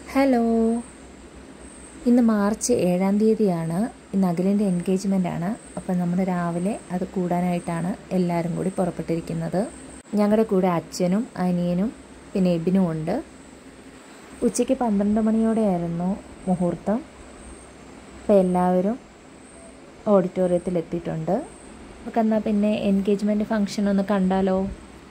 Hello, ഇന്ന് March 7-ാം തീയതിയാണ്. ഇന്ന് അഖിലിൻ്റെ എൻഗേജ്മെൻ്റ് ആണ്. അപ്പം നമ്മൾ രാവിലെ അത് കൂടാനായിട്ടാണ് എല്ലാവരും കൂടി പുറപ്പെട്ടിരിക്കുന്നത്. ഞങ്ങളുടെ കൂടെ അച്ഛനും അനിയനും പിന്നെ എബിനും ഉണ്ട്. ഉച്ചയ്ക്ക് 12 മണിയോടെയായിരുന്നു മുഹൂർത്തം. അപ്പോൾ എല്ലാവരും ഓഡിറ്റോറിയത്തിൽ എത്തിയിട്ടുണ്ട്. നമുക്ക് എന്നാൽ പിന്നെ എൻഗേജ്മെൻറ്റ് ഫംഗ്ഷൻ ഒന്ന് കണ്ടാലോ?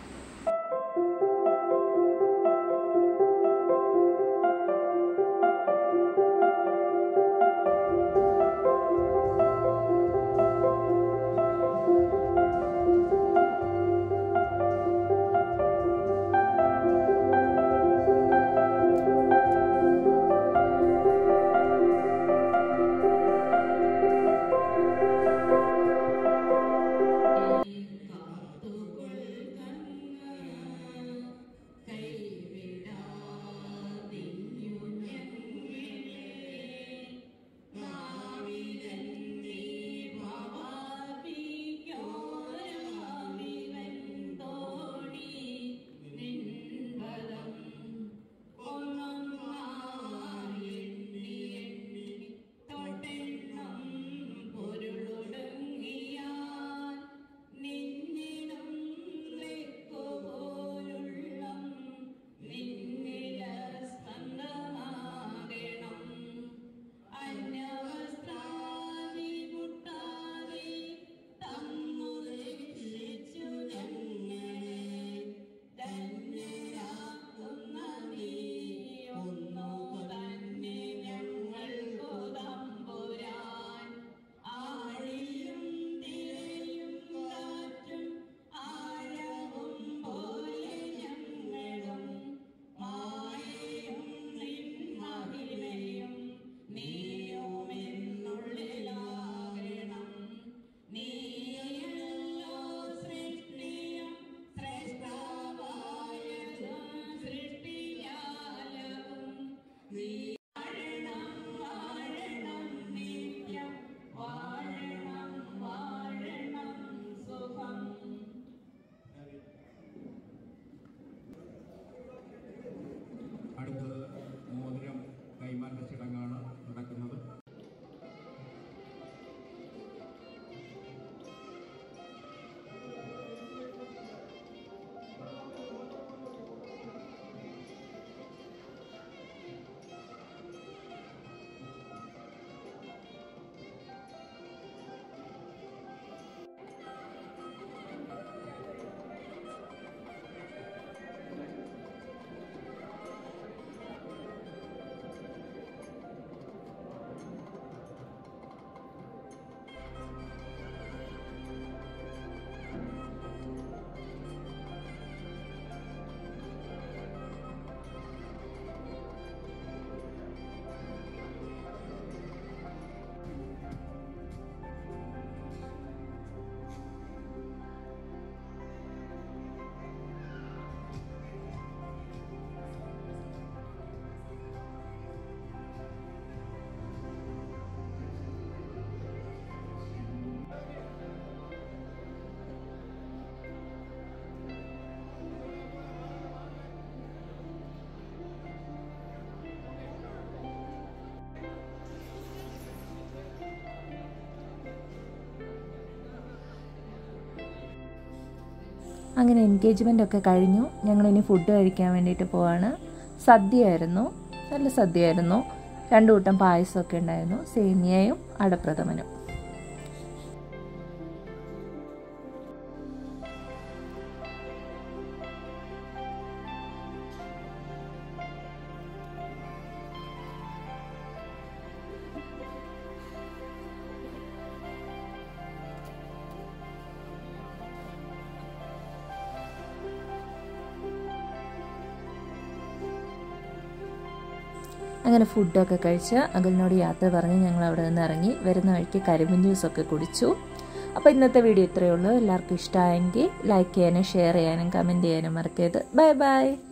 അടുത്തത് മോതിരം കൈമാറ്റ ചടങ്ങാണ് നടക്കുന്നത്. അങ്ങനെ എൻഗേജ്മെൻ്റ് ഒക്കെ കഴിഞ്ഞു. ഞങ്ങളിനി ഫുഡ് കഴിക്കാൻ വേണ്ടിയിട്ട് പോവാണ്. സദ്യയായിരുന്നു, നല്ല സദ്യയായിരുന്നു. 2 കൂട്ടം പായസമൊക്കെ ഉണ്ടായിരുന്നു, സേമിയയും അടപ്രഥമനും. അങ്ങനെ ഫുഡൊക്കെ കഴിച്ച് അഖിലിനോട് യാത്ര പറഞ്ഞ് ഞങ്ങൾ അവിടെ നിന്ന് ഇറങ്ങി. വരുന്ന വഴിക്ക് കരിമ്പിൻ ജ്യൂസൊക്കെ കുടിച്ചു. അപ്പോൾ ഇന്നത്തെ വീഡിയോ ഇത്രയേ ഉള്ളൂ. എല്ലാവർക്കും ഇഷ്ടമായെങ്കിൽ ലൈക്ക് ചെയ്യാനും ഷെയർ ചെയ്യാനും കമൻറ്റ് ചെയ്യാനും മറക്കരുത്. Bye by.